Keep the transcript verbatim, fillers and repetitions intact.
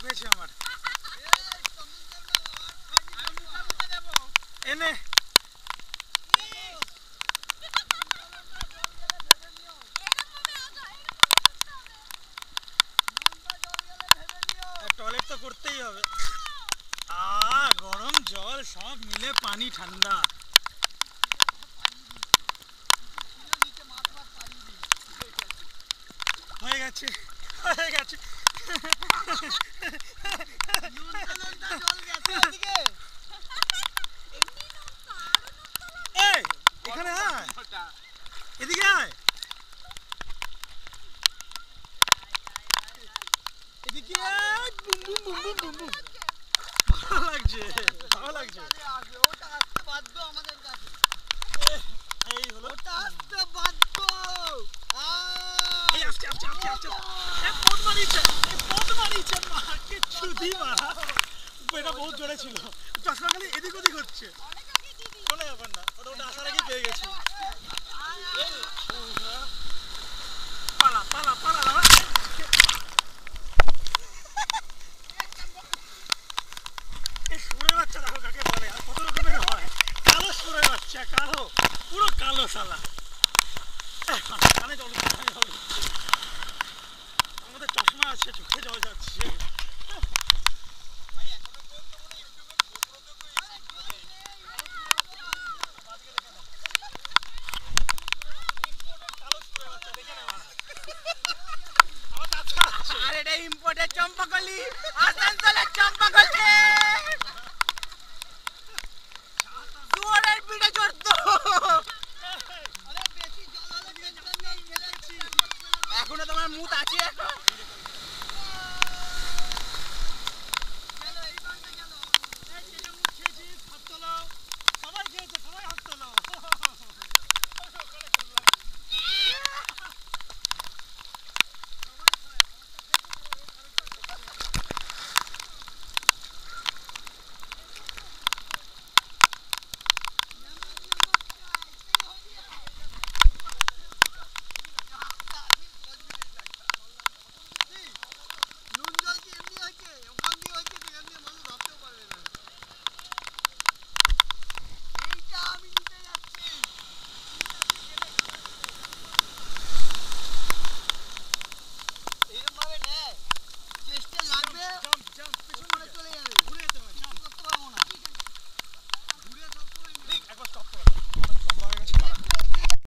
পেয়েছে আমার। এনে টয়লেট তো করতেই হবে। আ গরম জল সব মিলে পানি ঠান্ডা। হয়ে গেছে হয়ে গেছে এখানে আয়, এদিকে আয়, এদিকে আয়। বুম বুম বুম বুম বুম বুম। ভালো লাগছে ভালো লাগছে। ওটা আসতে বাধ্য আমাদের কাছে। এই হলো ওটা আসতে বাধ্য। এই আস্তে আস্তে আস্তে আস্তে এ পদ মারিছে এ পদ মারিছে মাকে চুদি মারা। এটা বহুত জোরে ছিল। চশমা খালি এদিক ওদিক হচ্ছে। কোনো ব্যাপার না, ওটা ওটা আসার আগেই পেয়ে গেছি। পালা পালা পালা দাঁড়া। এই সুরের বাচ্চা দেখো কাকে বলে, আর কত রকমের হয়। কালো সুরের বাচ্চা, কালো, পুরো কালো শালা। কানে জল উঠছে, কানে জল উঠছে। আমাদের চশমা আছে, চোখে জল যাচ্ছে।